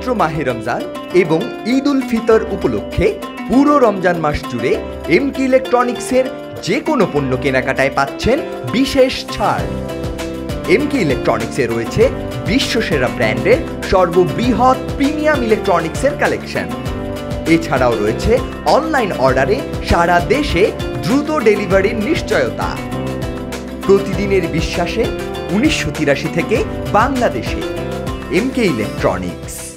মাহে রমজান এবং ঈদ উল ফিতর উপলক্ষে পুরো রমজান মাস জুড়ে এমকে ইলেকট্রনিক্সের যে কোনো পণ্য কেনাকাটায় পাচ্ছেন বিশেষ ছাড়। এমকে ইলেকট্রনিক্সে রয়েছে বিশ্বসেরা ব্র্যান্ডের সর্ববৃহৎ প্রিমিয়াম ইলেকট্রনিক্সের কালেকশন। এছাড়াও রয়েছে অনলাইন অর্ডারে সারা দেশে দ্রুত ডেলিভারির নিশ্চয়তা। প্রতিদিনের বিশ্বাসে 1983 থেকে বাংলাদেশে এমকে ইলেকট্রনিক্স।